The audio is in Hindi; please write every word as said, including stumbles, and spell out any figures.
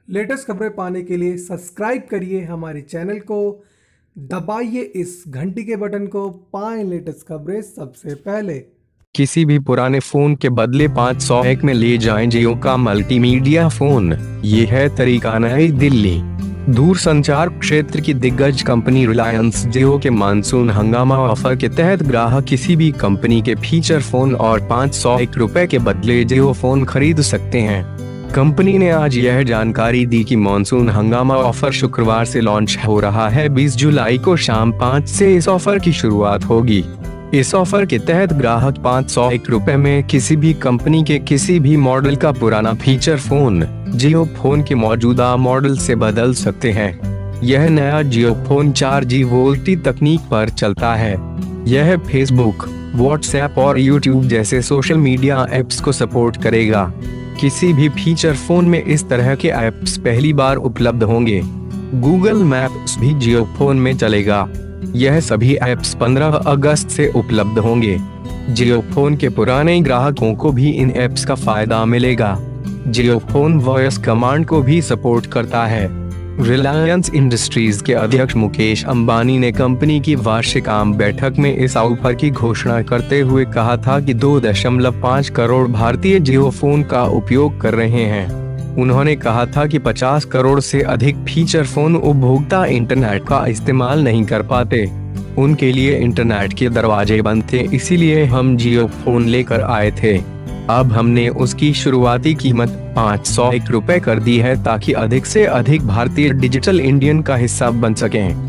लेटेस्ट खबरें पाने के लिए सब्सक्राइब करिए हमारे चैनल को, दबाइए इस घंटी के बटन को, पाएं लेटेस्ट खबरें सबसे पहले। किसी भी पुराने फोन के बदले पाँच सौ एक में ले जाएं जियो का मल्टीमीडिया फोन। ये है तरीका नई दिल्ली। दूर संचार क्षेत्र की दिग्गज कंपनी रिलायंस जियो के मानसून हंगामा ऑफर के तहत ग्राहक किसी भी कंपनी के फीचर फोन और पाँच सौ एक रुपए के बदले जियो फोन खरीद सकते हैं। कंपनी ने आज यह जानकारी दी कि मानसून हंगामा ऑफर शुक्रवार से लॉन्च हो रहा है। बीस जुलाई को शाम पाँच से इस ऑफर की शुरुआत होगी। इस ऑफर के तहत ग्राहक पाँच सौ एक रुपए में किसी भी कंपनी के किसी भी मॉडल का पुराना फीचर फोन जियो फोन के मौजूदा मॉडल से बदल सकते हैं। यह नया जियो फोन चार जी वोल्टी तकनीक पर चलता है। यह फेसबुक, व्हाट्सएप और यूट्यूब जैसे सोशल मीडिया ऐप्स को सपोर्ट करेगा। किसी भी फीचर फोन में इस तरह के ऐप्स पहली बार उपलब्ध होंगे। गूगल मैप्स भी जियो फोन में चलेगा। यह सभी ऐप्स पंद्रह अगस्त से उपलब्ध होंगे। जियो फोन के पुराने ग्राहकों को भी इन ऐप्स का फायदा मिलेगा। जियो फोन वॉइस कमांड को भी सपोर्ट करता है। रिलायंस इंडस्ट्रीज के अध्यक्ष मुकेश अंबानी ने कंपनी की वार्षिक आम बैठक में इस ऑफर की घोषणा करते हुए कहा था कि दो दशमलव पाँच करोड़ भारतीय जियो फोन का उपयोग कर रहे हैं। उन्होंने कहा था कि पचास करोड़ से अधिक फीचर फोन उपभोक्ता इंटरनेट का इस्तेमाल नहीं कर पाते। उनके लिए इंटरनेट के दरवाजे बंद थे, इसीलिए हम जियो फोन लेकर आए थे। अब हमने उसकी शुरुआती कीमत पाँच सौ एक रुपए कर दी है ताकि अधिक से अधिक भारतीय डिजिटल इंडियन का हिस्सा बन सकें।